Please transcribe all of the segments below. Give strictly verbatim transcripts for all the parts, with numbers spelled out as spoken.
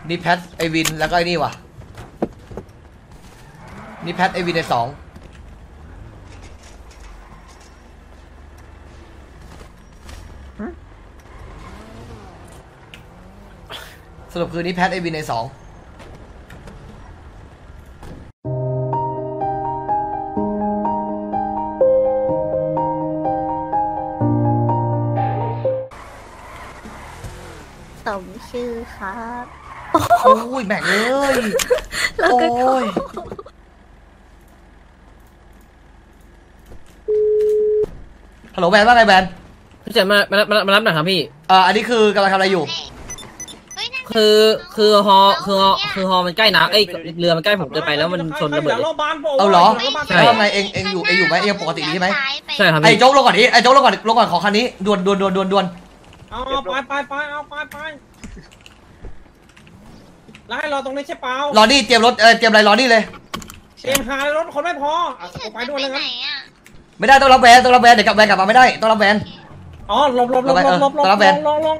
นี่แพทไอวินแล้วก็ไอ้นี่ว่ะนี่แพทไอวินในสองสรุปคือนี่แพทไอวินในสองสมชื่อครับโอ้ยแม่งเลยโอ้ยฮัลโหลแบนว่าไงแบนพี่เจ๋งมามามามารับหน่อยครับพี่อ่าอันนี้คือกำลังทำอะไรอยู่คือคือฮอคือฮอคือฮอมันใกล้น้ำเอ้ยเรือมันใกล้ผมเกินไปแล้วมันชนระเบิดเอาเหรอแล้วทำไงเองเองอยู่เองอยู่ไหมเองปกติดีใช่ไหมใช่ครับไอ้โจ๊กลงก่อนดิไอ้โจ๊กลงก่อนลงก่อนขอคันนี้ด่วนด่วนด่วนด่วนด่วนเอาไปไปไปเอาไปไปแล้วให้รอตรงนี้ใช่เปล่ารอนี่เตรียมรถเออเตรียมอะไรรอนี่เลยเตรียมหารถคนไม่พอไปด้วยเลยงั้นไม่ได้ต้องรับแวนต้องรับแวนเดี๋ยวกลับแวนกลับมาไม่ได้ต้องรับแวนอ๋อลบลบลบลบลบลบลงลงลง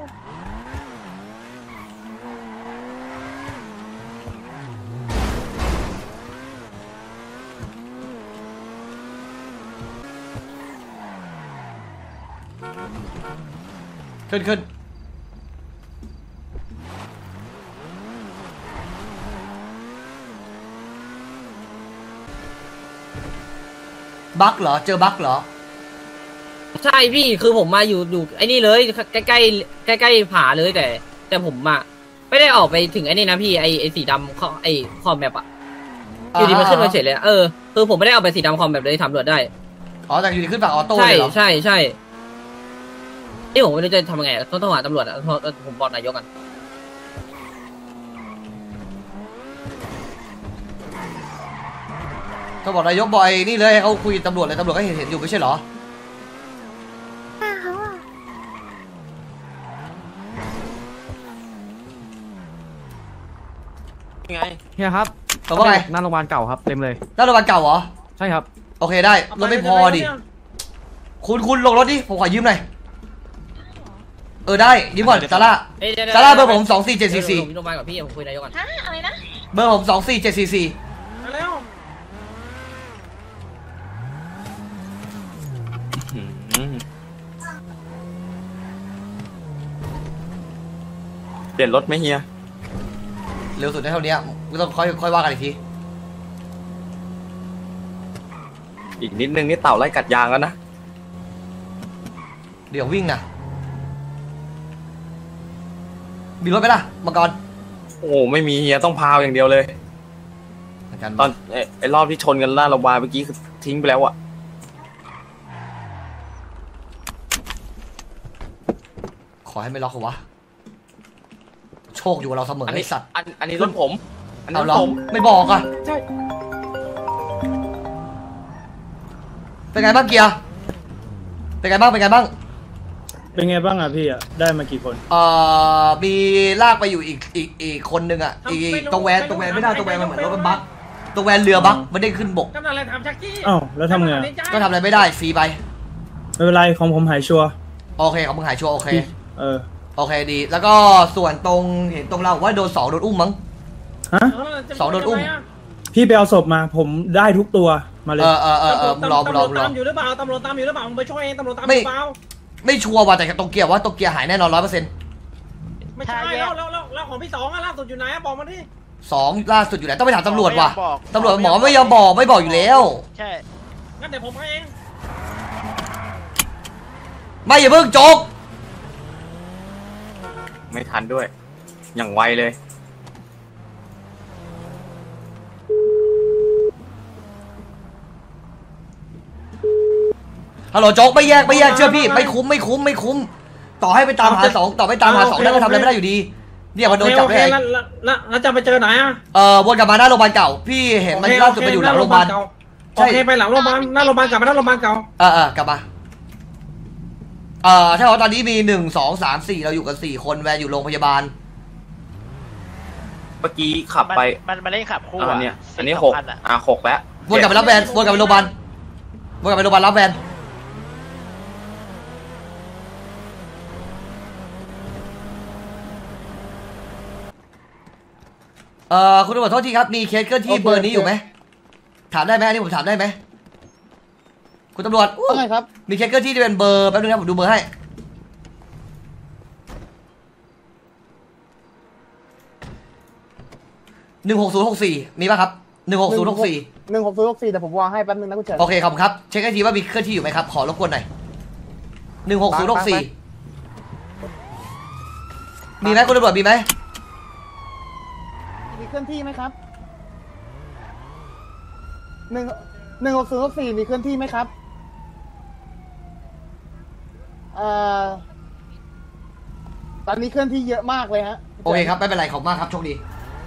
ขึ้นขึ้นบั๊กเหรอเจอบั๊กเหรอใช่พี่คือผมมาอยู่อยู่ไอ้นี่เลยใกล้ใกล้ใกล้ใกล้ผาเลยแต่แต่ผมอะไม่ได้ออกไปถึงไอ้นี่นะพี่ไอ้ไอ้สีดำเขาไอ้คอมแมปอะอยู่ดีมันขึ้นมาเฉยเลยเออคือผมไม่ได้เอาไปสีดำคอมแมปเลยทำรวจได้อ๋อแต่อยู่ดีขึ้นฝั่งออโต้เลยเหรอใช่ใช่ใช่นี่ผมไม่รู้จะทำยังไงต้องต้องหาตำรวจอ่ะผมบอกนายกกันต้องบอกนายกบอยนี่เลยเขาคุยตำรวจเลยตำรวจก็เห็นเห็นอยู่ไม่ใช่เหรอไงเฮียครับแต่ว่าไงหน้าโรงพยาบาลเก่าครับเต็มเลยหน้าโรงพยาบาลเก่าเหรอใช่ครับโอเคได้รถไม่พอดิคุณคุณลงรถดิผมขอยืมหน่อยเออได้ยืมก่อนซาร่าซาร่าเบอร์ผมสองสี่เจ็ดสี่สี่โรงพยาบาลกับพี่ผมคุยนายกกันฮะอะไรนะเบอร์ผมสองสี่เจ็ดสี่สี่มาแล้วเปลี่ยนรถไหมเฮียเร็วสุดได้เท่านี้ไม่ต้องค่อยค่อยว่ากันอีกทีอีกนิดนึงนี่เต่าไล่กัดยางแล้วนะเดี๋ยววิ่งนะมีรถไหมล่ะมังกรโอ้ไม่มีเฮียต้องพาวอย่างเดียวเลยตอนไอ้รอบที่ชนกันล่าโรงพยาบาลเมื่อกี้คือทิ้งไปแล้วอะขอให้ไม่ล็อกเหรอวะโชคอยู่กับเราเสมอไอ้สัตว์อันนี้รถผมเอาล็อกไม่บอกอ่ะใช่เป็นไงบ้างเกียร์เป็นไงบ้างเป็นไงบ้างเป็นไงบ้างอ่ะพี่อ่ะได้มากี่คนเอ่อมีลากไปอยู่อีกอีกอีกคนนึงอ่ะอีกตรงแวนตรงแวนไม่ได้ตรงแวนมันเหมือนรถมันบั๊กตรงแวนเรือบั๊กมันได้ขึ้นบกกำลังอะไรทำชักกี้อ้าวแล้วทำไงก็ทำอะไรไม่ได้ฟรีไปไม่เป็นไรของผมหายชัวโอเคของมึงหายชัวโอเคเออโอเคดีแล้วก็ส่วนตรงเห็นตรงเราว่าโดนสองโดนอุ้มมั้งฮะสองโดนอุ้มพี่ไปเอาศพมาผมได้ทุกตัวมาเลยเออเออเออเออรอรอรอตามอยู่หรือเปล่าตำรวจตามอยู่หรือเปล่าผมไปช่วยเองตำรวจตามไม่เปล่าไม่ชัวร์ว่ะแต่ตรงเกียร์ว่าตรงเกียร์หายแน่นอนร้อยเปอร์เซ็นต์ไม่ใช่แล้วแล้วแล้วของพี่สองอะล่าสุดอยู่ไหนบอกมาดิสองล่าสุดอยู่ไหนต้องไปถามตำรวจว่ะตำรวจหมอไม่ยอมบอกไม่บอกอยู่แล้วใช่งั้นเดี๋ยวผมเองไม่อย่าเพิ่งโจ๊กไม่ทันด้วยอย่างไวเลยฮัลโหลโจ๊กไม่แยกไม่แยกเชื่อพี่ไม่คุ้มไม่คุ้มไม่คุ้มต่อให้ไปตามหาสองต่อไปตามหาสองแล้วก็ทำอะไรไม่ได้อยู่ดีเนี่ยมันโดนจับได้แล้วแล้วจะไปเจอไหนอ่ะเออวนกลับมาหน้าโรงพยาบาลเก่าพี่เห็นมันล่าสุดไปอยู่หลังโรงพยาบาลใช่ไปหลังโรงพยาบาลหน้าโรงพยาบาลกลับมาหน้าโรงพยาบาลเก่าเออเออกลับมาเออถ้าว่าตอนนี้มีหนึ่งสองสามสี่เราอยู่กันสี่คนแวนอยู่โรงพยาบาลเมื่อกี้ขับไปมันมันเล่นขับคู่อันนี้อันนี้หกอ่ะหกแล้ววนกลับไปรับแวนวนกลับไปโรงพยาบาลวนกลับไปโรงพยาบาลรับแวนเอ่อคุณตำรวจโทษทีครับมีเคสเคลื่อนที่เบอร์นี้อยู่ไหมถามได้ไหมอันนี้ผมถามได้ไหมคุณตำรวจว่าไงครับมีเคสเคลื่อนที่ที่เป็นเบอร์แป๊บนึงนะผมดูเบอร์ให้หนึ่งหกศูนย์หกสี่มีป่ะครับหนึ่งหกศูนย์หกสี่หนึ่งหกศูนย์หกสี่แต่ผมวางให้แป๊บนึงนะคุณเฉินโอเคขอบคุณครับเช็คให้ทีว่ามีเคลื่อนที่อยู่ไหมครับขอรบกวนหน่อยหนึ่งหกศูนย์หกสี่มีไหมคุณตำรวจมีไหมมีเคลื่อนที่ไหมครับหนึ่งหนึ่งหกศูนย์หกสี่มีเคลื่อนที่ไหมครับเอ่อตอนนี้เคลื่อนที่เยอะมากเลยฮะโอเคครับไม่เป็นไรขอบคุณมากครับโชคดี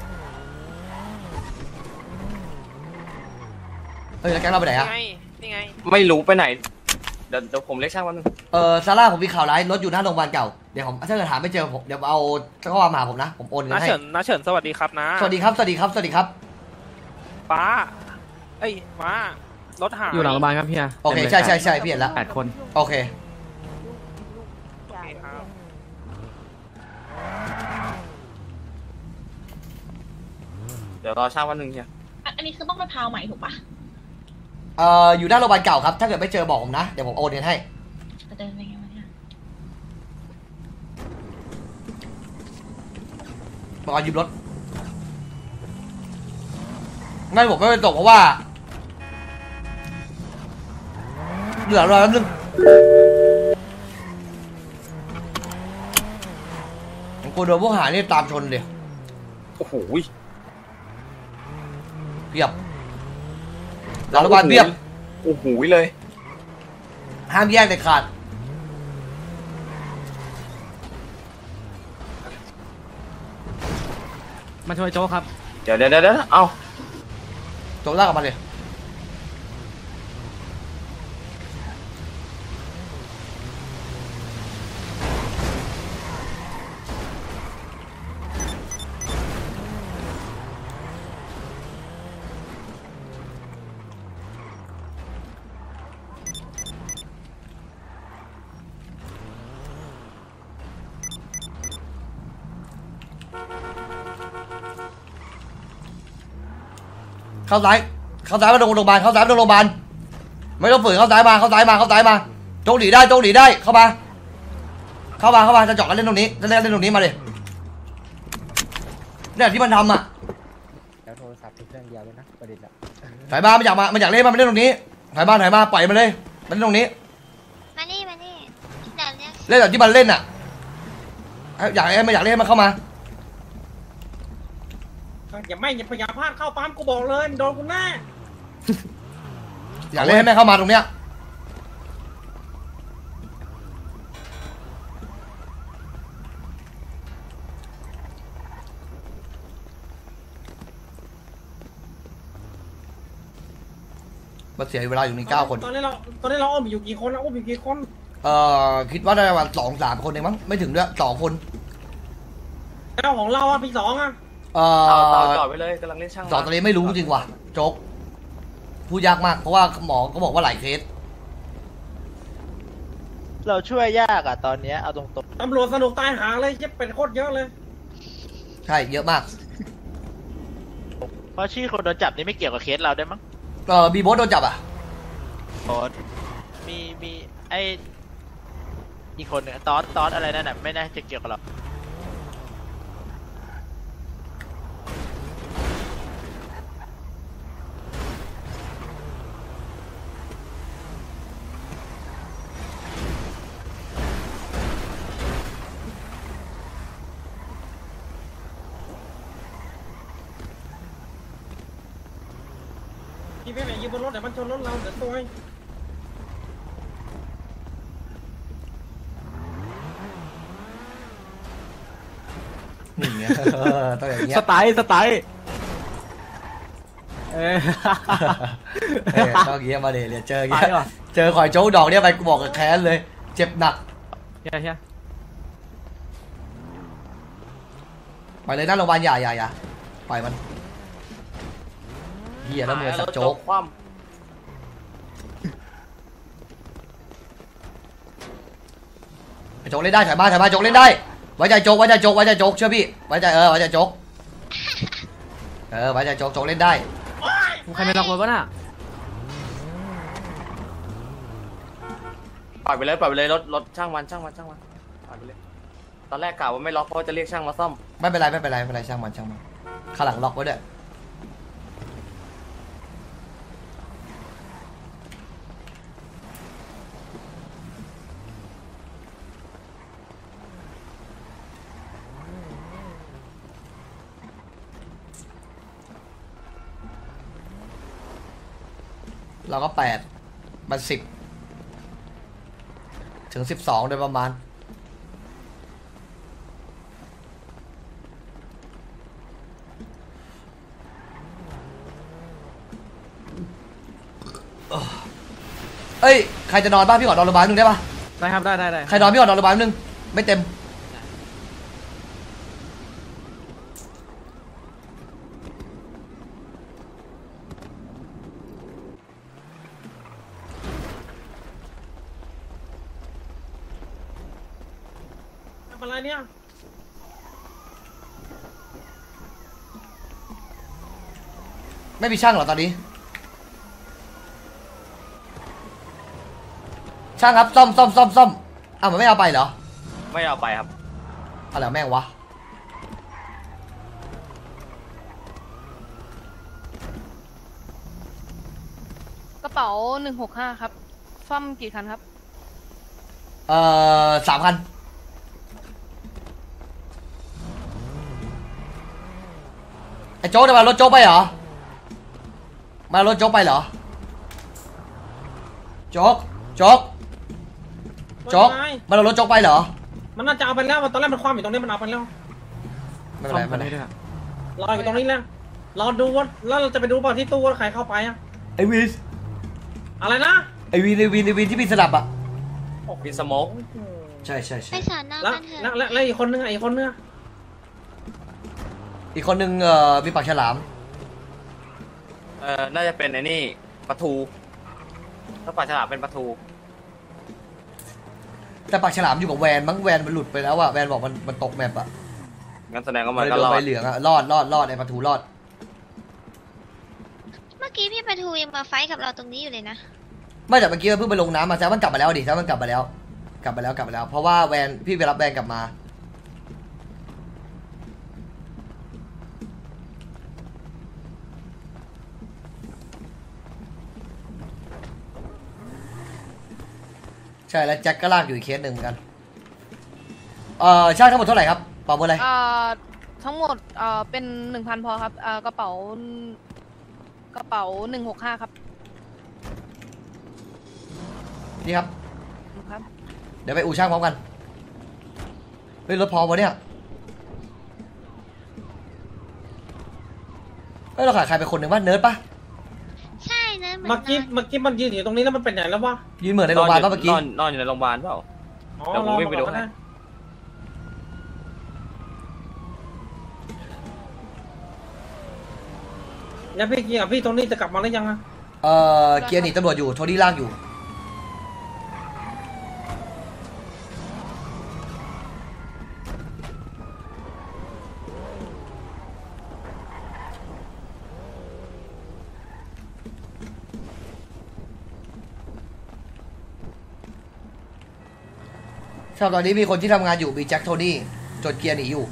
เฮ้ยแล้วแก๊งเราไปไหนอะนี่ไงไม่รู้ไปไหนเดี๋ยวเดี๋ยวผมเรียกช่างวันนึงเออซาร่าผมมีข่าวร้ายรถอยู่หน้าโรงพยาบาลเก่าเดี๋ยวผมถ้าเกิดหาไม่เจอผมเดี๋ยวเอาข้อความมาหาผมนะผมโอนเงิน้านให้เฉินน้าเฉินสวัสดีครับนะสวัสดีครับสวัสดีครับสวัสดีครับป้าเอ้ยป้ารถหายอยู่หลังโรงพยาบาลครับเฮียโอเคใช่ใช่ใช่พี่เห็นแล้วแปดคนโอเคโอเคครับเดี๋ยวรอช่างวันนึงเฮียอันนี้คือต้องไปพาวใหม่ถูกปะเอ่ออยู่หน้าโรงพยาบาลเก่าครับถ้าเกิดไม่เจอบอกผมนะเดี๋ยวผมโอนเงินให้จะเดินไปไงวะเนี่ยบอกยืมรถงั้นผมไม่ไปตกเพราะว่าเหลือรอแป๊บนึงผมกลัวโดนพวกหานี่ตามชนเดี๋ยวโอ้โหเพียบหลังโรงพยาบาลเพียบโอ้โหเลยห้ามแยกเด็ดขาดมาช่วยโจ๊กครับเดี๋ยวเดี๋ยวเดี๋ยวเอาโจกลากออกมาเลยเข้าซ้ายเข้าซ้ายมาตรงโรงพยาบาลเข้าซ้ายมาตรงโรงพยาบาลไม่ต้องฝืนเข้าซ้ายมาเข้าซ้ายมาเข้าซ้ายมาโจกหนีได้โจกหนีได้เข้ามาเข้ามาเข้ามาจะเจาะกันเล่นตรงนี้จะเล่นเล่นตรงนี้มาเลยเนี่ยที่มันทำอ่ะแล้วโทรศัพท์เครื่องเดียวเลยนะประเด็นละถอยมามันอยากมามันอยากเล่นมามันเล่นตรงนี้ถอยมาถอยมาปล่อยมันเลยมันเล่นตรงนี้มานี่มานี่เดี๋ยวเรียกเล่นแบบที่มันเล่นอ่ะอยากให้มันอยากเล่นมันเข้ามาอย่าไม่อย่าพยายามพลาดเข้าปั๊มกูบอกเลยโดนกูแน่อยากเล่นให้แม่เข้ามาตรงเนี้ยมาเสียเวลาอยู่ในเก้าคนตอนนี้เราตอนนี้เราอ้อมอยู่กี่คนแล้วอ้อมอยู่กี่คนเอ่อคิดว่าได้ประมาณสองสามคนเองมั้งไม่ถึงด้วยสองคนแล้วของเราอ่ะพี่สองอ่ะเอ่อต่อต่อต่อไปเลยกำลังเล่นช่างสองตอนนี้ไม่รู้จริงว่ะโจ๊กพูดยากมากเพราะว่าหมอก็บอกว่าหลายเคสเราช่วยยากอะตอนเนี้ยเอาตรงตำรวจสนุกตายหาเลยเย็บเป็นโคตรเยอะเลยใช่เยอะมากๆเพราะชื่อคนโดนจับนี่ไม่เกี่ยวกับเคสเราได้มั้งเอ่อบีโบสโดนจับอ่ะโค้ดมีมีไออีกคนเนี่ยตอสตอสอะไรนั่นน่ะไม่น่าจะเกี่ยวกับเราพี่ไปไหนยืนบนรถเดี๋ยวมันชนรถเราเดี๋ยวตัวไอ้นี่ไงเออต้องอย่างเงี้ยสไตล์สไตล์เออเออต้องอย่างเงี้ยมาเดี๋ยวเจออย่างไปเงี้ยว่ะเจอข่อยโจ๊กดอกเนี่ยไปกูบอกกับแค้นเลย เจ็บหนักเฮียเฮียไปเลยหน้าโรงพยาบาลอย่าอย่าอย่าปล่อยมันเฮียแล้วมือสับโจ๊กคว่ไอ้โจ๊กเล่นได้ถอยมาถอยมาโจ๊กเล่นได้ไว้ใจโจ๊กไว้ใจโจ๊กไว้ใจโจ๊กเชื่อพี่ไว้ใจเออไว้ใจโจ๊กเออไว้ใจโจ๊กโจ๊กเล่นได้ใครไม่ล็อกรถวะน่ะปล่อยไปเลยปล่อยไปเลยรถรถช่างมันช่างมันช่างมันปล่อยไปเลยตอนแรกกะว่าไม่ล็อกเพราะจะเรียกช่างมาซ่อมไม่เป็นไรไม่เป็นไรไม่เป็นไรช่างมันช่างมันข้างหลังล็อกไว้ด้วยเราก็แปดมันสิบถึงสิบสองโดยประมาณเอ้ยใครจะนอนบ้างพี่ขอนอนโรงพยาบาลนึงได้ปะได้ครับได้ได้ได้ใครนอนพี่ขอนอนโรงพยาบาลนึงไม่เต็มอะไรเนี่ยไม่มีช่างเหรอตอนนี้ช่างครับซ่อมซ่อมซ่อมซ่อมอ้าวมันไม่เอาไปเหรอไม่เอาไปครับอะไรแม่งวะกระเป๋าหนึ่งหกห้าครับซ่อมกี่คันครับเอ่อสามคันไอ้โจ๊กจะมารถโจ๊กไปเหรอมารถโจ๊กไปเหรอโจ๊กโจ๊กโจ๊กมารถโจ๊กไปเหรอมันน่าจะเอาไปแล้วตอนแรกมันคว่ำอยู่ตรงนี้มันเอาไปแล้วไม่เป็นไรไม่เป็นไรรออยู่ตรงนี้แล้วรอดูว่าแล้วเราจะไปดูเปล่าที่ตู้ว่าใครเข้าไปอะไอวีนอะไรนะไอวีนไอวีนไอวีนที่มีสลับอ่ะมีสโมกใช่ใช่ไปใช่สอนนอกแล้วกันเถแล้วอะแล้วแล้วอีกคนนึงอะอีกคนนึงอะอีกคนนึงเอ่อมีปากฉลามเอ่อน่าจะเป็นไอ้นี่ปลาทูถ้าปลาฉลามเป็นปลาทูแต่ปากฉลามอยู่กับแวนมั้งแวนมันหลุดไปแล้วอะแวนบอกมันมันตกแมปอะงั้นแสดงว่ามัมัน นเลยก็โดรนอใบดเหลืองอะรอดรอดรอดไอ้ปลาทูรอดเมื่อกี้พี่ปะทูยังมาไฟท์กับเราตรงนี้อยู่เลยนะไม่แต่เมื่อกี้มันเพิ่งไปลงน้ำมาแซวมันกลับมาแล้วดิแซวมันกลับมาแล้ว กลับมาแล้วกลับมาแล้ว เพราะว่าแวนพี่ไปรับแวนกลับมาใช่แล้วแจ็คก็ลากอยู่อีกเคสหนึ่งเหมือนกันเอ่อช่างทั้งหมดเท่าไหร่ครับเป่าเบอร์อะไรเอ่อทั้งหมดเอ่อเป็นหนึ่งพันพอครับเอ่อกระเป๋ากระเป๋าหนึ่งหกห้าครับนี่ครับครับเดี๋ยวไปอู่ช่างพร้อมกันเฮ้ยรถพอปะเนี่ยเฮ้ยเราขาดใครไปคนหนึ่งว่าเนิร์ดปะใช่เนิร์ดเหมือนเมื่อกี้กันเมื่อกี้มันยืนอยู่ตรงนี้แล้วมันเป็นไหนแล้ววะยืนเหมือนในโรงพยาบาลปะเมื่อกี้นอนนอนอยู่ในโรงพยาบาลเปล่าอ๋อเดี๋ยวผมวิ่งไปดูให้รอรอรอแล้วพี่เกียร์กับพี่ตรงนี้จะกลับมาหรือยังอะเอ่อเกียร์หนีตำรวจอยู่โทนี่ลากอยู่ชอบตอนนี้มีคนที่ทำงานอยู่มีแจ็คโทนี่จนเกียร์หนีอยู่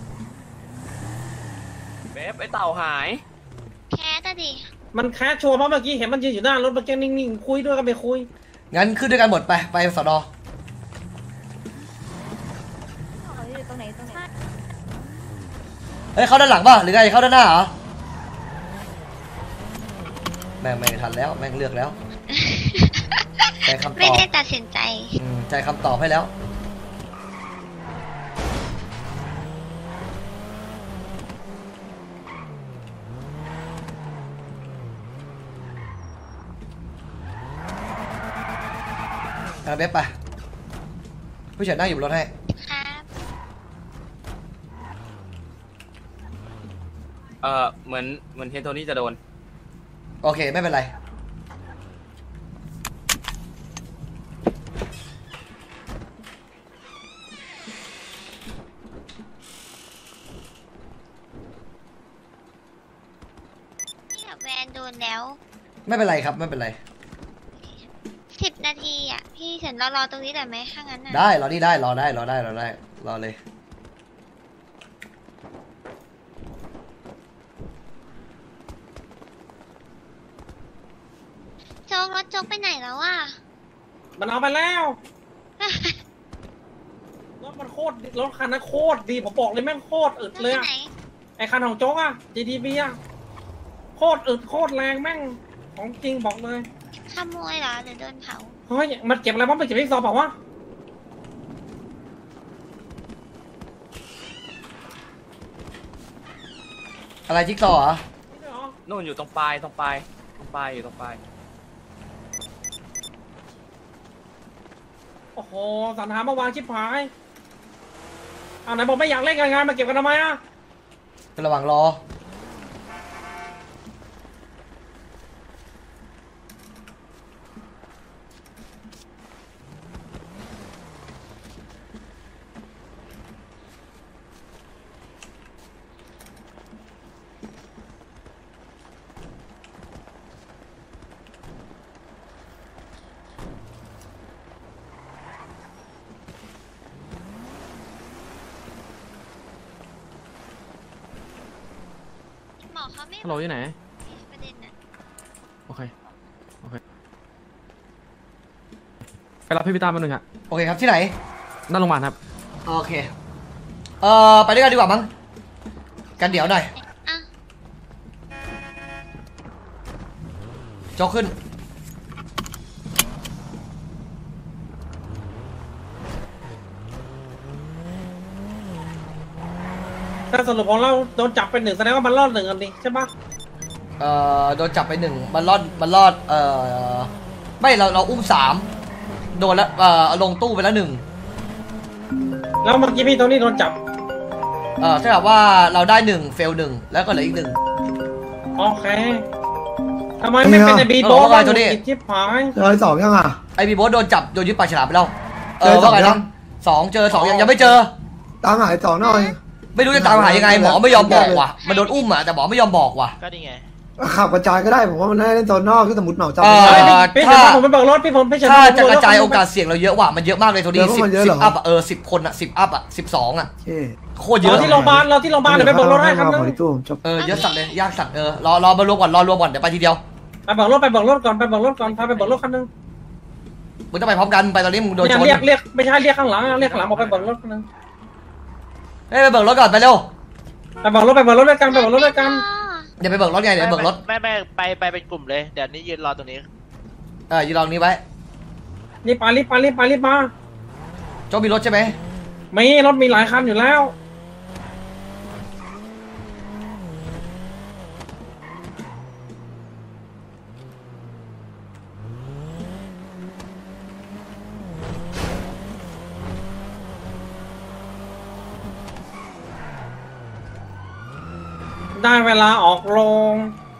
เบฟไอ้เต่าหายแคสอะดิมันแคสชัวร์เพราะเมื่อกี้เห็นมันยืนอยู่หน้ารถเมื่อกี้นิ่งๆคุยด้วยก็ไม่คุยงั้นขึ้นด้วยกันหมดไปไปสนอเฮ้ยเข้าด้านหลังป่ะหรือไงเข้าด้านหน้าเหรอแม่งไม่ทันแล้วแม่งเลือกแล้วใจคำตไม่อบได้ตัดสินใจอืมใจคำตอบให้แล้วเอาเบ๊บไปผู้ชายนั่งอยู่บนรถให้ครับเอ่อเหมือนเหมือนเฮนโทนี่จะโดนโอเคไม่เป็นไรนแล้วไม่เป็นไรครับไม่เป็นไรสิบนาทีอ่ะพี่เฉินรอรอตรงนี้ได้ไหมถ้างั้นอ่ะได้รอนี่ได้รอได้รอได้รอได้รอเลยโจ๊กรถโจ๊กไปไหนแล้วอ่ะมันเอาไปแล้วรถมันโคตรรถคันนั้นโคตรดีผมบอกเลยแม่งโคตรอึดรถเลยไปอะไหนไอคันของโจ๊กอะ จี ดี บี อะโคตรอึดโคตรแรงแม่งของจริงบอกเลยขโมยเหรอหรือโดนเผาเฮ้ยมันเก็บอะไรบ้างไปเก็บที่ซอเปล่าวะอะไรจิ๊กซอว์เหรอนู่นอยู่ตรงปลายตรงปลายตรงปลายอยู่ตรงปลายโอ้โหสันหามาวางชิบหายเอาไหนบอกไม่อยากเล่นกันงานมาเก็บกันทำไมอะระหว่างรอหมอเขาไม่ฮัลโหลอยู่ไหนประเด็นน่ะโอเค โอเค ไปรับพี่พิตามาหนึ่งอะโอเคครับที่ไหนหน้าโรงพยาบาลครับโอเคเอ่อไปด้วยกันดีกว่ามั้งกันเดี๋ยวหน่อยอ่ะโจกขึ้นถ้าสรุปของเราโดนจับเป็นหนึ่งแสดงว่ามันรอดหนึ่งอันนี้ใช่ปะเอ่อโดนจับไปหนึ่งมันรอดมันรอดเอ่อไม่เราเราอุ้มสามโดนแล้วเอ่อลงตู้ไปแล้วหนึ่งแล้วเมื่อกี้พี่โทนี่โดนจับเอ่อถ้าแบบว่าเราได้หนึ่งเฟลหนึ่งแล้วก็เหลืออีกหนึ่งโอเคทำไมไม่เป็นไอบีโบเออว่าไงบ้างโทนี่กินชิบหายเจอสองยังอ่ะไอพีโบสโดนจับโดนยึดปากฉลามไปแล้วเอเจออสอว่าง ไงยันะงสองเจอสองยังยังไม่เจอตามหายสองหน่อยไม่รู้จะตามหายังไงหมอไม่ยอมบอกว่ะมันโดนอุ้มอ่ะแต่หมอไม่ยอมบอกว่ะก็นี่ไงขับกระจายก็ได้ผมว่ามันน่าจะเล่นโซนนอกที่สมมติเหมาจับเออไม่ได้พี่ถ้าเฉินผมไปเบิกรถพี่ผมพี่เฉินถ้าผมจะไปกเบิระถจายโอกาสเสี่ยงเราเยอะว่ะมันเยอะมากเลยโทนี่เยอะสิบมันเยอะสิเหรบออัพอ่ะเออสิบคนอ่ะสิบอัพอ่ะสิบสองอ่ะโอเคโคตรเยอะเราที่โรงพยาบาลเราที่โรงพยาบาลเดี๋ยวไปเบิกรถให้คันนึงขอที่ตู้ผมจบเออเยอะสัตว์เลยยากสัตว์เออรอรอมารวมก่อนรอรวมก่อนเดี๋ยวไปทีเดียวไปเบิกรถไปเบิกรถก่อนไปเบิกรถก่อนพาไปเบิกรถคันนึงมึงต้องไปพร้อมกันไปตอนนี้มึงโดนเนี่ยชนเรียกเรียกไม่ใช่เรียกข้างหลังเรียกข้างหลังบอกไปเบิกรถคันนึงเฮ้ยไปเบิกรถก่อนไปเร็วไปเบิกรถไปเบิกรถด้วยกันไปเบิกรถด้วยกันเดี๋ยวไปเบิกรถไงเดี๋ยวเบิกรถไม่ไม่ไปไปเป็นกลุ่มเลย เดี๋ยวนี้ยืนรอตรงนี้เออยืนรอนี้ไว้รีบไปรีบไปรีบไปรีบมาโจมีรถใช่ไหมมีรถมีหลายคันอยู่แล้วได้เวลาออกโรง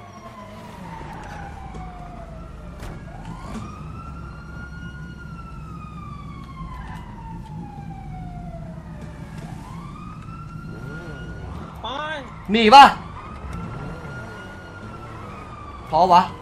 ไปมีป่ะพอวะ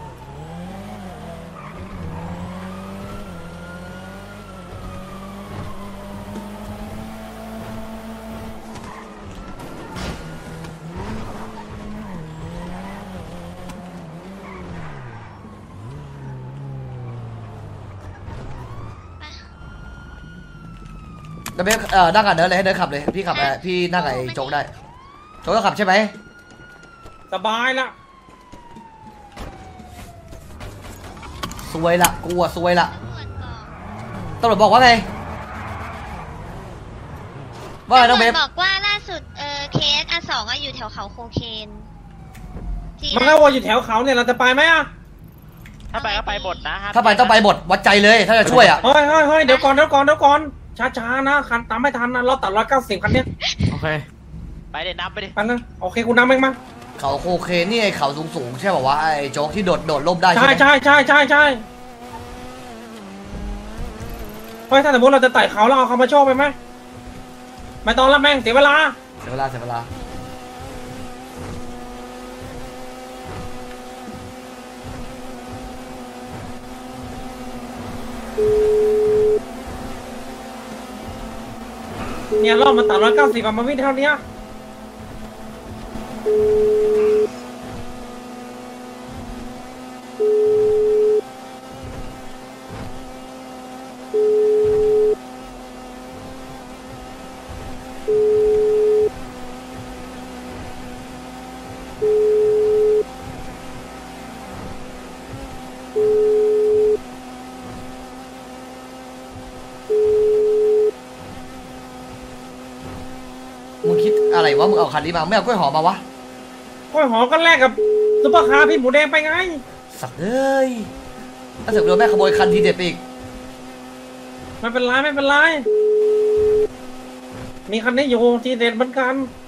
เดี๋ยวเบสเอ่อนั่งกับเดินเลยให้เดินขับเลยพี่ขับเอ่อพี่นั่งกับไอ้โจ๊กได้โจ๊กก็ขับใช่ไหมสบายละซวยละกูอะซวยละตำรวจบอกตำรวจบอกว่าไงว่าไงน้องเบตำรวฟจบอกว่าล่าสุดเออเคสอันสองอะอยู่แถวเขาโคเคนที่มันก็วนอยู่แถวเขาเนี่ยเราจะไปไหมอ่ะถ้าไปก็ไปหมดนะห้มถ้าไปต้องไปบทวัดใจเลยถ้าจะช่วยอ่ะเฮ้ยเฮ้ยเฮ้ยเดี๋ยวก่อนเดี๋ยวก่อนเดี๋ยวก่อนช้าๆนะคันตามไม่ทันนะเราตัดร้อยเก้าสิบคันเนี้ยโอเคไปเดี๋ยวนับไปดิไปนะโอเคคุณนำเองมาเขาโคเคนนี่ไอ้เขาสูงสูงๆใช่ป่าวะไอ้โจ๊กที่โดดโดดล่มได้ใช่ใช่ไหมใช่ใช่ใช่ใช่เฮ้ยถ้าสมมติเราจะไต่เขาเราเอาคามาโชว์ไปไหมไม่ต้องละแม่งเสียเวลาเสียเวลาเสียเวลาเนี่ยรอบมันตัดร้อยเก้าสิบมาวิ่งเท่านี้มึงคิดอะไรวะมึงเอาคันนี้มาไม่เอากล้วยหอมมาวะกล้วยหอมก็แลกกับซุปเปอร์คาร์พี่หมูแดงไปไงสักเอ้ยถ้าเสร็จโดนแม่ขโมยคันทีเด็ดไปอีกไม่เป็นไรไม่เป็นไรมีคันนี้อยู่ทีเด็ดเหมือนกัน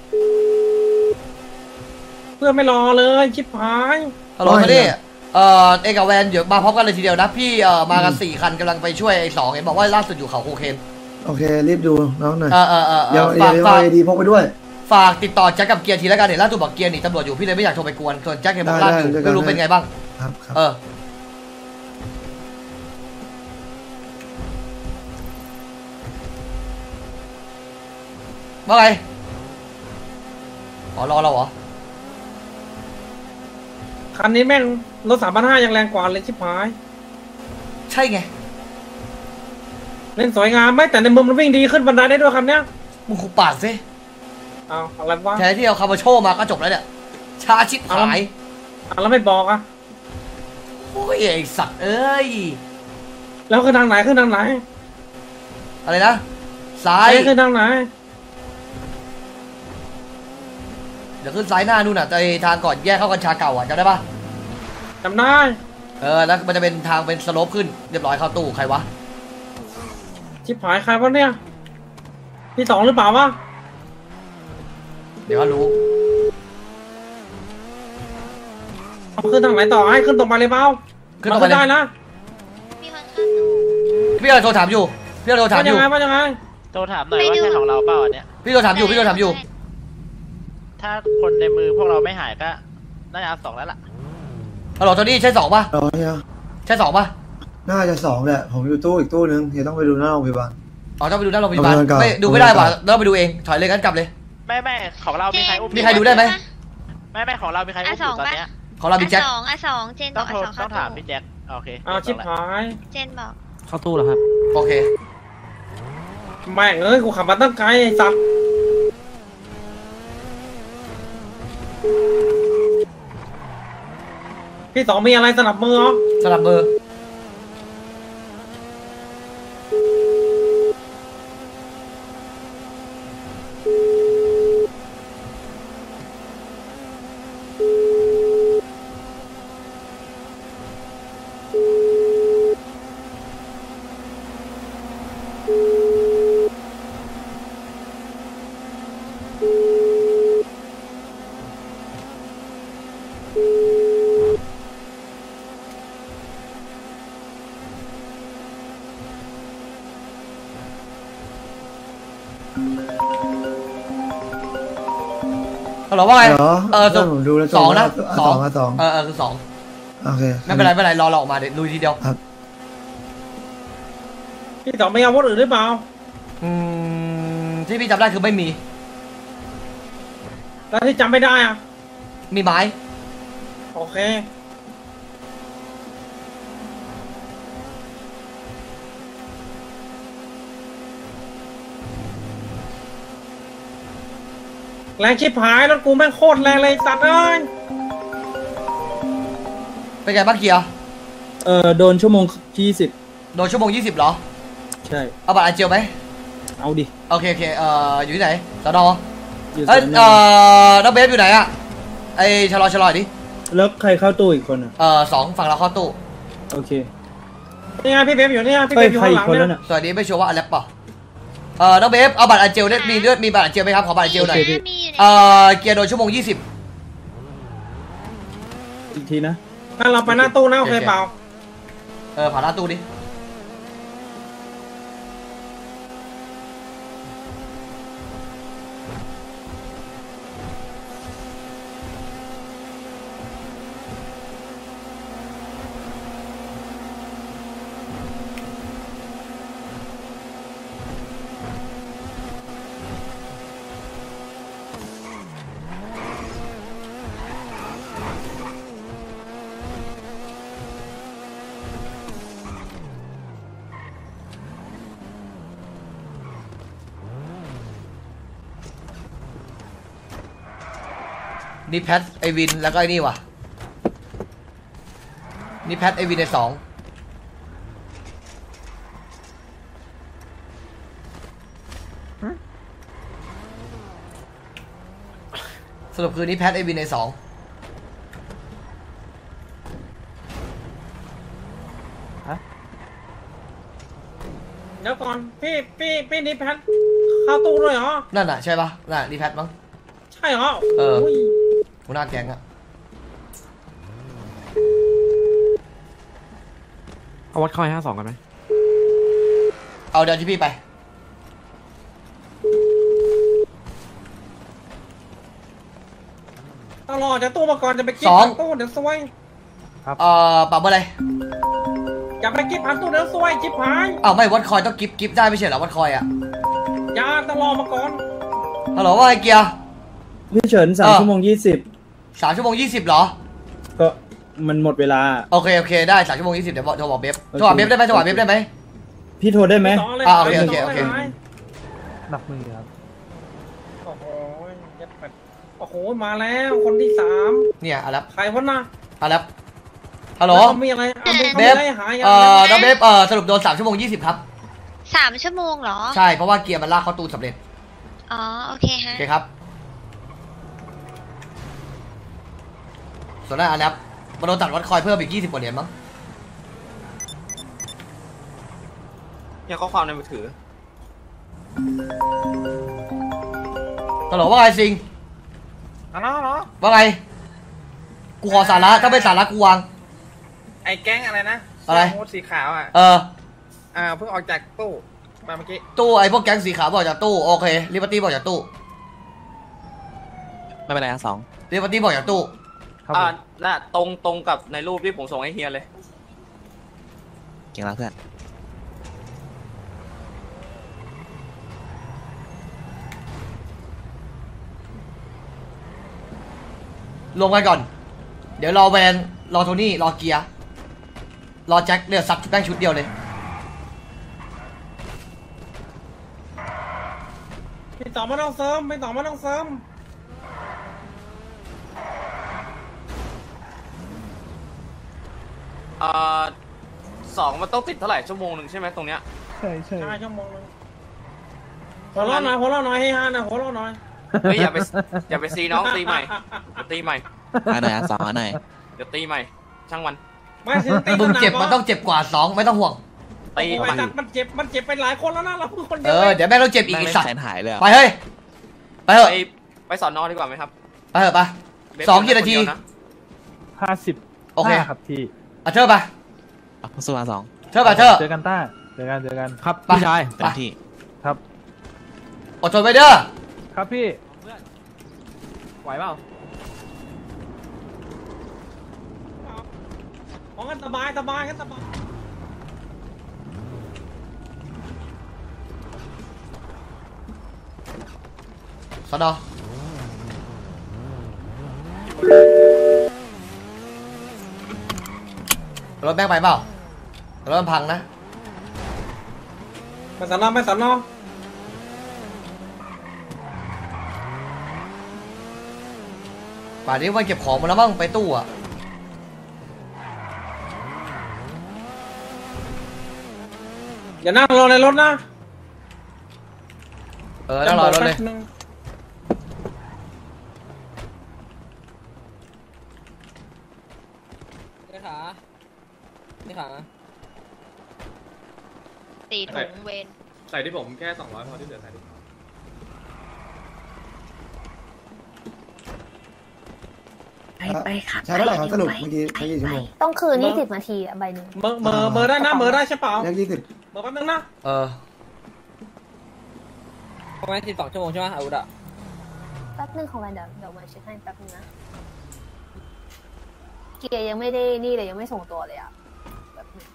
เพื่อนไม่รอเลยชิบหายฮัลโหลเขาดิเอ่อเอกกับแวนเดี๋ยวมาพร้อมกันเลยทีเดียวนะพี่เอ่อมากันสี่คันกำลังไปช่วยไอ้สองเห็นบอกว่าล่าสุดอยู่เขาโคเคนโอเครีบดูน้องหน่อยเออเออเออเดี๋ยวฝากเดี๋ยวฝากเอาดีพกไปด้วยฝากติดต่อแจ็คกับเกียร์ทีแล้วกันเห็นล่าสุดบอกเกียร์หนีตำรวจอยู่พี่เลยไม่อยากโทรไปกวนส่วนแจ็คเห็นบอกล่าสุดไม่รู้เป็นไงบ้างครับครับเออว่าไงอ๋อรอเราเหรอคันนี้แม่งรถสามพันห้ายังแรงกว่าเลยชิบหายใช่ไงเล่นสวยงามไหมแต่ในมุมมันวิ่งดีขึ้นบันไดได้ด้วยคันเนี้ยมึงขุบปากสิเอาอะไรวะแทนที่เอาคาร์บาโชมาก็จบแล้วเนี่ยชาชิบหายเอาแล้วไม่บอกอะโอ้ยไอสัตว์เอ้ยแล้วขึ้นทางไหนขึ้นทางไหนอะไรนะซ้ายไอ้ขึ้นทางไหนเดี๋ยวขึ้นซ้ายหน้านู่นน่ะไอทางก่อนแยกเข้ากัญชาเก่าอ่ะจำได้ปะจำได้เออแล้วมันจะเป็นทางเป็นสโลปขึ้นเรียบร้อยเข้าตู้ใครวะชิบหายใครวะเนี่ยพี่สองหรือเปล่าวะเดี๋ยวก็รู้เอาขึ้นทางไหนต่อให้ขึ้นตรงไปเลยเปล่าขึ้นตรงไปเลยได้นะมีคนเข้าตู้พี่เราโทรถามอยู่พี่เราโทรถามว่าอยัยู่งไงว่ายังไงโทรถามหน่อยว่าใช่ของเราเปล่าอันเนี้ยพี่โทรถามอยู่พี่โทรถามอยู่ถ้าคนในมือพวกเราไม่หายก็น่าจะเอาสองแล้วล่ะฮัลโหลโทนี่ใช่สองป่ะรอเนี่ยใช่สองป่ะน่าจะสองแหละผมอยู่ตู้อีกตู้นึงเดี๋ยวต้องไปดูหน้าโรงพยาบาลอ๋อต้องไปดูหน้าโรงพยาบาลโรงพยาบาลเก่าไม่ดูไม่ได้ว่ะเราไปดูเองถอยเลยงั้นกลับเลยไม่ไม่ของเรามีใครอุ้มมีใครดูได้ไหมไม่ไม่ของเรามีใครอุ้มอยู่ตอนเนี้ยของเรามีแจ็คอ่ะสองอ่ะสองเจนบต้ออก งอ่ะโทรสองต้องเข้าถามตู้พี่แจ็คโอเคเอาชิบหายเจนบอกเข้าตู้แล้วครับโอเคแม่งเอ้ยกูขับมาตั้งไกลไอ้สัตว์พี่สองมีอะไรสนับมือเหรอสลับมือฮัลโหลว่าไงเหรอเออเพื่อนผมดูแล้วสองนะสองอะสองเออเออคือสองโอเคไม่เป็นไรไม่เป็นไรรอเราออกมาเดี๋ยวลุยทีเดียวพี่สองมีอาวุธอื่นหรือเปล่าอืมที่พี่จำได้คือไม่มีแล้วที่จำไม่ได้อ่ะมีไม้โอเคแรงชิบหายรถกูแม่งโคตรแรงเลยสัตว์เอ้ยเป็นไงบ้างเกียร์เออโดนชั่วโมงยี่สิบโดนชั่วโมงยี่สิบเหรอใช่เอาบัตรอาเจียวไหมเอาดิโอเคโอเคเอ่ออยู่ที่ไหนสอนออยู่เอ้ยสนเอ่อน้องเบฟอยู่ไหนอะไอชะลอชะลอดิแล้วใครเข้าตู้อีกคนอ่ะเอ่อสองฝั่งเราเข้าตู้โอเคนี่ไงพี่เบฟอยู่เนี่ยพี่เฮ้เบยฟอยู่ใครข้างหอีลักงคนเนี่แล้วยน่ะสวัสดีไม่ชัวร์ว่าอะไรเปล่าเอ่อน้องเบฟเอาบัตรอาเจียวเลือดมีเลือดมีบัตรอาเจียวไหมครับขอบัตรอาเจียวหน่อยโอเคพี่มีอยู่ในเอ่อเกียร์โดนชั่วโมงยี่สิบอีกทีนะถ้าเราไปหน้าตู้นะโอเคเปล่าเออผ่านหน้าตู้ดินี่แพทไอวินแล้วก็ไอ้นี่ว่ะนี่แพทไอวินในสองสรุปคือนี่แพทไอวินในสองเดี๋ยวก่อนพี่พี่พี่นิแพทเข้าตู้ด้วยเหรอนั่นน่ะใช่ปะน่ะนี่แพทมั้งใช่เหรอเออโยหัวหน้าแก๊งอะเอาวัดคอยห้าสองกันไหมเอาเดี๋ยวที่พี่ไปตลอดจะตู้มาก่อนจะไปกิ๊บสองผ่านตู้เดี๋ยวซวยเอ่อปรับเมื่อไรอย่าไปกิ๊บผ่านตู้เดี๋ยวซวยจิ๊บหายอ้าวไม่วัดคอยต้องกิฟกิฟได้ไม่ใช่เหรอวัดคอยอะอย่าตลอดมาก่อนฮัลโหลว่าไงเกียร์พี่เฉินสามเออชั่วโมงยี่สิบสามชั่วโมงยี่สิบเหรอก็มันหมดเวลาโอเคโอเคได้สามชั่วโมงยี่สิบเดี๋ยวบอกโทรบอกเบบโอเคโทรบอกเบบได้ไหมโทรบอกเบบได้ไหมพี่โทรได้ไหมสองเลยอ่าโอเคหายโอเคโอเคสงลยหายหนักมือครับโอ้โหยัดไปโอ้โหมาแล้วคนที่สามเนี่ยอารับใครวะน่ะอารับฮัลโหลแล้วเขามีอะไรอ่ะมีเบเขามีฟอะไรหายอ่ะเอ่อน้องเบฟเอ่อสรุปโดนสามชั่วโมงยี่สิบครับสามชั่วโมงเหรอใช่เพราะว่าเกียร์มันลากเข้าตู้สำเร็จอ๋อ โอเคฮะโอเคครับส่วนนั้นอารับมาโดนตัดวัดคอยเพิ่มอีกยี่สิบกว่าเหรียญมั้งเนี่ยข้อความในมือถือฮัลโหลว่าไงซิงอ๋อเหรอว่าไงกูขอสาระถ้าไม่สาระกูวางไอ้แก๊งอะไรนะอะไรมูดสีขาวอ่ะเอออ่าเพิ่งออกจากตู้มาเมื่อกี้ตู้ไอ้พวกแก๊งสีขาวบอกจากตู้โอเคลิเบอร์ตี้บอกจากตู้ไม่เป็นไรนะสองลิเบอร์ตี้บอกจากตู้อ่าน่ะตรงตรงกับในรูปที่ผมส่งให้เฮียเลยเก่งแล้วเพื่อนลงกันก่อน เดี๋ยวรอแวนรอโทนี่รอเกียร์รอแจ็คเลือดซับแป้งชุดเดียวเลยไม่ต่อมาต้องเสริมไม่ต่อมาต้องเสริมอ่าสองมันต้องติดเท่าไหร่ชั่วโมงหนึ่งใช่ไหมตรงเนี้ยใช่ใช่ใช่ชั่วโมงนึงหัวเราะหน่อยหัวเราะหน่อยให้ฮาหน่อยหัวเราะหน่อยเฮ้ยอย่าไปอย่าไปซีน้องตีใหม่เดี๋ยวตีใหม่อันไหนอันสองอันไหนเดี๋ยวตีใหม่ ช่างมันไม่ถึงตีมึงเจ็บสามันต้องเจ็บกว่าสองไม่ต้องห่วงตีโอ้โหไปไอ้สัตว์มันเจ็บมันเจ็บไปหลายคนแล้วนะเราเพิ่งคนเดีเอยวอเองเดี๋ยวแม่งต้องเจ็บอีกแม่งอีเล่กสัตนว์แขนหายเลยอะไปเฮ้ยไปเถอะไปไปสอนนอดีกว่าไหมครับไปเถอะไปเบฟสองกี่นาทีคเดียวะห้าสิบโอเคครับพี่อ่ะเธอไปเอาสู้มาสองเธอไปเธอเจอกันต้าเจอกันเจอกันครับไปพี่ชายไปเต็มที่ครับอดทนไว้เด้อครับพี่ไหวเปล่าของกันสบายสบายกันสบายสนอรถแม่งไปเปล่ารถมันพังนะไม่สนอไม่สนอป่านนี้มันเก็บของมาแล้วมั้งไปตู้อ่ะอย่านั่งรอในรถนะเออนั่งรอรถเลยแป๊บนึงนี่ขานี่ขาตีถุงเวนใส่ที่ผมแค่สองร้อยพอที่เหลือใส่ดิไปค่ะใช้เท่าไหร่ครับสรุปเมื่อกี้ใช้กี่ชั่วโมงต้องคืนยี่สิบนาทีอะใบหนึ่งเมอเมอเมอได้นะเมอได้ใช่เปล่าแยกยี่สิบเมอแป๊บนึงนะเออประมาณสิบสองชั่วโมงใช่ไหมอาวุธอะแป๊บนึงของแวนเดี๋ยวเดี๋ยวมาเช็คให้แป๊บนึงนะ เกียร์ยังไม่ได้นี่เลยยังไม่ส่งตัวเลยอะแบบนึง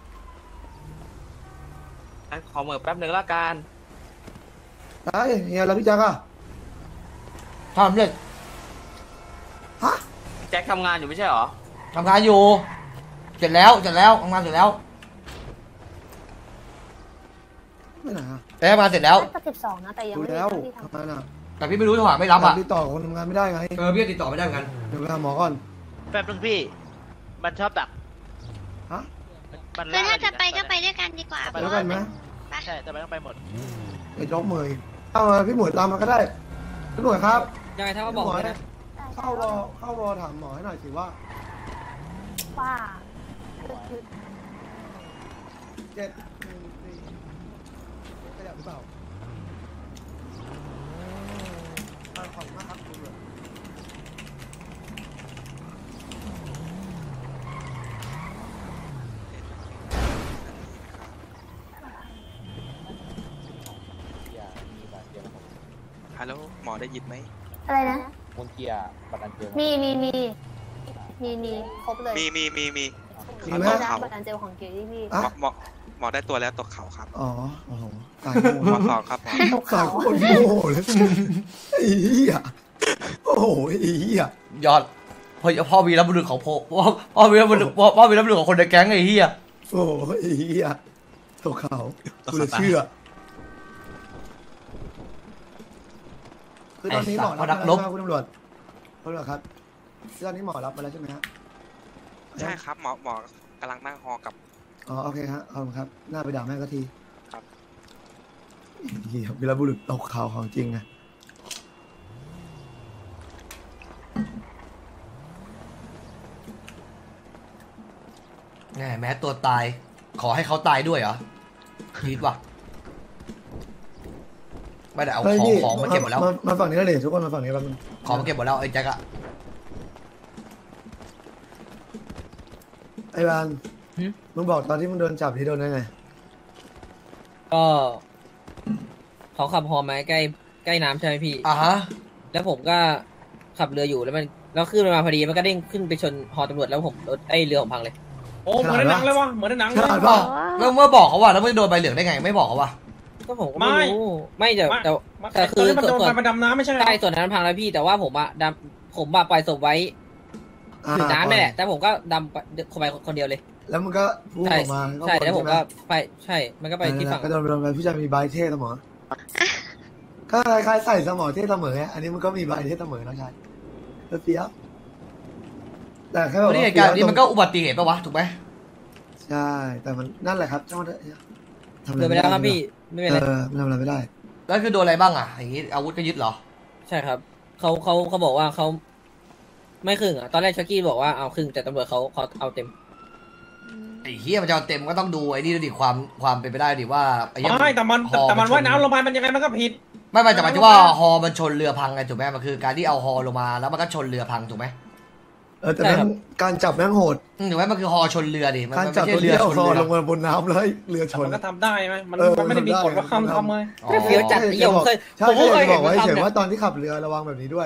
งั้นขอเหมือแป๊บหนึ่งละกันได้เฮียแล้วพี่แจ๊คอะทำเลยฮะแจ็คทำงานอยู่ไม่ใช่เหรอทำงานอยู่ เสร็จแล้วเสร็จแล้วทำงานเสร็จแล้วไม่ไหนอะไปทำงานเสร็จแล้วน่าจะสิบสองนะแต่ยังดูไม่มีแล้วหน้าที่ททำไมน่ะทแต่พี่ไม่รู้จังหวะไม่รับอ่ะติดต่อคนทำงานไม่ได้ไงเออพี่ติดต่อไม่ได้เหมือนกันเดี๋ยวไปหาหมอก่อนแป๊บนึงพี่ มันชอบดักฮะมันคือถ้าจะไปก็ไปล่าด้วยกันดีกว่าไปด้วยกันไหมไปใช่แต่ไม่ต้องไปหมดไอ้จ๊อกเมยเอามาพี่หมวยตามมาก็ได้พี่หมวยครับยังไงถ้าเขาบอกเลยนะเข้ารอเข้ารอถามหมอให้หน่อยสิว่าป้าเจ็ดหนึ่งสี่ขยับหรือเปล่าอ่าขอบคุณมากครับคุณตำรวจฮัลโหลหมอได้ยินไหมอะไรนะคนเกียร์บัตรอันเจลมีมีมีมีมีครบเลยมีมีมีมีมีไหมนะบัตรอันเจลของเกลี่พี่อ่ะหมอหมอได้ตัวแล้วตกเขาครับอ๋อโอ้โหตายหมโง่อสองครับหมอตกตายเขาโคตรโง่เลยไอ้เหี้ยโอ้โหไอ้เหี้ยยอดพ่อพ่อวีรบุรุษของพ่อพ่อพ่อวีรบุรุษพ่อพ่อวีรบุรุษของคนในแก๊งไอ้เหี้ยโอ้โหไอ้เหี้ยตกเขากูเลยเชื่อคือตอนนี้หมอรับมาแล้วใช่ไหมคุณตำรวจคุณตำรวจครับตอนนี้หมอรับมาแล้วใช่ไหมฮะใช่ครับหมอหมอกำลังนั่งฮอกับอ๋อโอเคฮะขอบคุณครับหน้าไปด่าแม่ก็ทีครับเหี้ยวีรบุรุษตกเขาของจริงไงแหมแม้ตัวตายขอให้เขาตายด้วยเหรอคิดว่ะไม่ได้เอาของของมาเก็บหมดแล้วมาฝั่งนี้แล้วเลยทุกคนมาฝั่งนี้แป๊บนึงของมาเก็บหมดแล้วไอ้แจ็คอะไอ้บานมึงบอกตอนที่มึงโดนจับที่โดนได้ไงก็เขาขับฮอมาใกล้ใกล้น้ำใช่ไหมพี่อ่ะฮะแล้วผมก็ขับเรืออยู่แล้วมันแล้วขึ้นมาพอดีมันก็เด้งขึ้นไปชนฮอตำรวจแล้วผมรถไอ้เรือผมพังเลยโอ้เหมือนในหนังเลยวะเหมือนในหนังเลยฉลาดเปล่าแล้วเมื่อบอกเขาว่าแล้วไม่โดนใบเหลืองได้ไงไม่บอกเขาว่าก็ผมก็ไม่รู้ไม่แต่แต่ แต่แต่คืคืออมันโดนส่วนไปดำน้ำไม่ใช่เหรอใช่ส่วนนั้นพังแล้วพี่แต่ว่าผมอะดำผมอะปล่อยศพไว้ถึงน้ำนี่แหละแต่ผมก็ดำไปคนไปคนเดียวเลยแล้วมึงก็พูดใช่ออกมาใช่แล้วผมก็ใช่ไหไปใช่มันก็ไปที่ฝั่งก็โดนไปโดนไปพี่จะมีใบเท่เสมอก็คล้ายๆใส่สมอเท่เสมอไงอันนี้มันก็มีใบเท่เสมอนะชายเปียบแต่แค่แบบวันนี้เหตุการณ์นี้มันก็อุบัติเหตุปะวะถูกไหมใช่แต่มันนั่นแหละครับเจ้าหน้าที่ทำอะเดินไปไรแล้วครับพี่ไม่เป็นไรเออมันทำอะไรไม่ได้แล้วคือโดนอะไรบ้างอ่ะอย่างงี้อาวุธก็ยึดเหรอใช่ครับเขาเขาเขาบอกว่าเขาไม่ครึ่งอะตอนแรกชักกี้บอกว่าเอาครึ่งแต่ตำรวจเขาเขาเอาเต็มไอ้เฮียมันจะเอาเต็มก็ต้องดูไอ้นี่ด้วยดิความความเป็นไปได้ดิว่าไอ้เหี้ยไม่แต่มันฮอแต่มันชว่ายน้ำลงไปมันยังไงมันก็ผิดไม่ไม่แต่หมายถึงว่าฮอมันชนเรือพังไงถูกไหมมันคือการที่เอาฮอลงมาแล้วมันก็ชนเรือพังถูกไหมเออแต่แม่งการจับแม่งโหดอืมถูกไหมมันคือฮอชนเรือดิมันการมันจับไม่ตัวใช่เรืเดีอยวชนคอเรือลงมาบนน้ำเลยเรือชแต่นมันก็ทำได้ไหมมันเออมันไม่ได้มีกฎว่าห้ามมันทำทำเลยอ๋อเฟี้ยวจัดไอ้เหี้ยผมเคยใช่ผมก็เคยบเห็อน กไว้เขาเฉยทำเนี่ยว่าตอนที่ขับเรือระวังแบบนี้ด้วย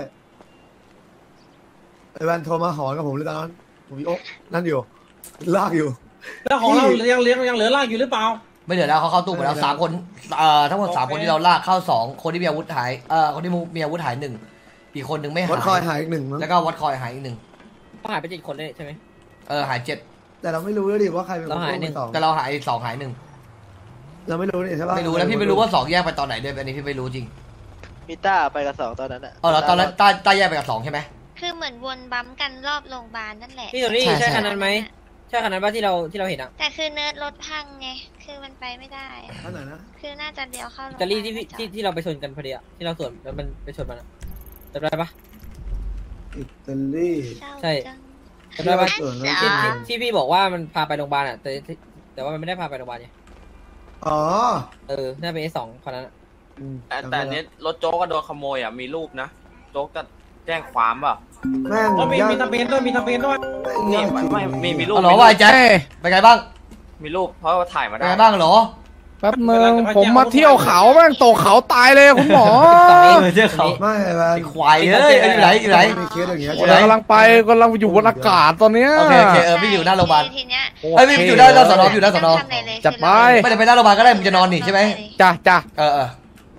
ไอ้แวนโทรมาหอนกับผมเลยตอนนั้นผมมีโอ๊ะนั่นอยู่ลากอยู่แล้วของเรายังเลี้ยงยังเหลือร่างอยู่หรือเปล่าไม่เหลือแล้วเขาเข้าตู้หมดแล้วสามคนเอ่อทั้งหมดสามคนที่เราลากเข้าสองคนที่มีอาวุธหายเอ่อคนที่มีอาวุธหายหนึ่งอีกคนหนึ่งไม่หาวัดคอยยหายอีกหนึ่งมั้งแล้วก็วัดคอยหายอีกหนึ่งเขาหายไปเจ็ดคนเลยใช่ไหมเออหายเจ็ดแต่เราไม่รู้เลยดิว่าใครเป็นคนเราหายหนึ่งสองแต่เราหายสองหายหนึ่งเราไม่รู้นี่ใช่ปะไม่รู้แล้วพี่ไม่รู้ว่าสองแยกไปตอนไหนด้วยอันนี้พี่ไม่รู้จริงมีต้าไปกับสองตอนนั้นอะเออแล้วตอนนั้นต้าต้าแยกไปกับสองใช่ไหมคือเหมือนวนบัมกันรอบโรงพยาบาลนั่นแหละพี่โทนี่ใช่ใช่ใช่คันนั้นไหมใช่คันนั้นป่ะที่เราที่เราเห็นอะแต่คือเนิร์ดรถพังไง คือมันไปไม่ได้อะท่านไหนนะคือน่าจะเดียวเข้าโรงพอิยาบาลตาลีที่พี่ไม่จอดที่ที่เราไปชนกันพอดีอะที่เราสวนแล้วมันไปชนมันอะจำได้ปะอิตาลีเศร้าใช่จังจำได้ปะสวนแล้วที่ที่ที่พี่บอกว่ามันพาไปโรงพยาบาลอะแต่ที่แต่ว่ามันไม่ได้พาไปโรงพยาบาลไงอ๋อเออน่าเป็นไอ้สองคนนั้นอะอืมแต่แต่อันนี้รถโจ๊กก็โดนขโมยอ่ะมีรูปนะโจ๊กก็แจ้งความเปล่าแม่งเพราะมีมีทะเบียนด้วยมีทะเบียนด้วยนี่ไม่ไม่มีมีรูปอ๋อเหรอว่าไอ้แจ็คเป็นไงบ้างมีรูปเพราะว่าถ่ายมาเป็นได้ไงบ้างเหรอแป๊บนึงผมมาเที่ยวเขาแม่งตกเขาตายเลยคุณหมอสองเองเออเจ้าเขาไม่แวนไอ้ควายเอ้ยอยู่ไหนอยู่ไหนมีเคสอย่างเงี้ยอยู่เดี๋ไหนยวกำลังไปกำลังอยู่บนอากาศตอนเนี้ยโอเคโอเคเออพี่อยู่หน้าโรงพยาบาลทีเนี้ยเอ้ยพี่อยู่หน้าหน้าสอนออยู่หน้าสอนอไม่ทำอะไรเลยจัดไปไม่ได้ไปหน้าโรงพยาบาลก็ได้มึงจะนอนนี่ใช่ไหมจ้ะจ้ะเออเออ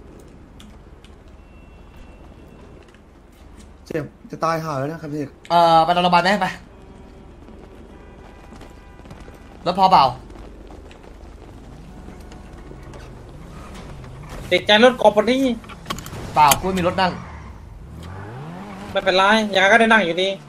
เจ็บจะตายห่าแล้วนะครับพี่เออไปนอนโรงพยาบาลไหมไปรถพอเปล่าติดใจรถกบวันนี้เปล่ากูไม่มีรถนั่งไม่เป็นไรยังไงก็ได้นั่งอยู่ดี